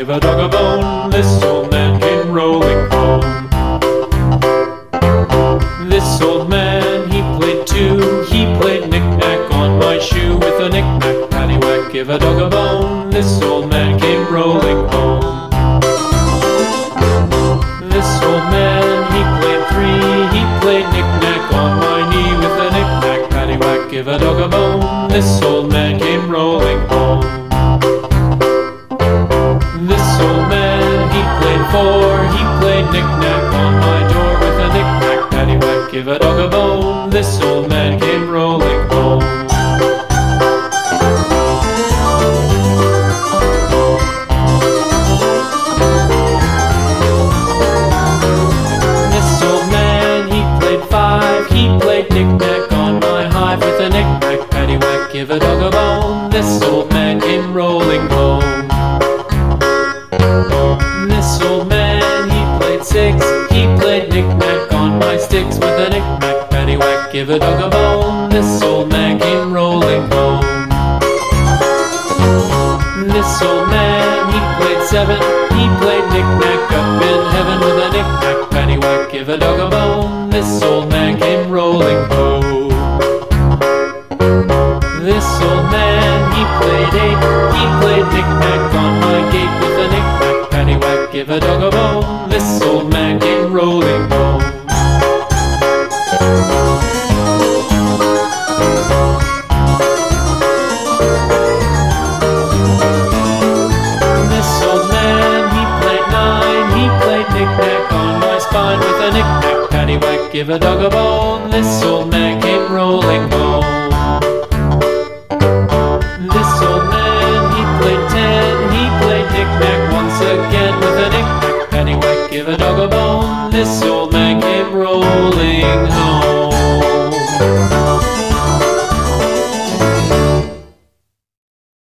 give a dog a bone. This old man came rolling home. This old man, he played too. He played knick-knack on my shoe. With a knick-knack, paddywhack, give a dog a bone. This old man came rolling home. This old man, he played three. He played knick-knack on my knee. With a knick-knack, paddywhack, give a dog a bone. This old man came rolling home. This old man, he played four. He played knick-knack on my door. With a knick-knack, paddywhack, give a dog a bone. This old man came rolling home. This old man, he played five. He played knick-knack on my hive. With a knick-knack, paddywhack, give a dog a bone. This old man came rolling home. This old man, he played six. He played knick-knack on my sticks. With a knick-knack, paddywhack, give a dog a bone. This old man came rolling home. This old man, he played seven. He played knick-knack up in heaven. With a knick-knack, paddywhack, give a dog a bone. This old man came rolling home. This old man, he played eight. He played knick-knack on my gate. With a knick-knack, paddywhack, give a dog a bone. This old man came rolling home. This old man, he played nine. He played knick-knack on my spine. With a knick-knack, paddywhack, give a dog a bone. This old man came rolling home. This old man, he played ten. He played knick-knack once again. With a knick-knack, paddywhack, give a dog a bone. This old man came rolling home.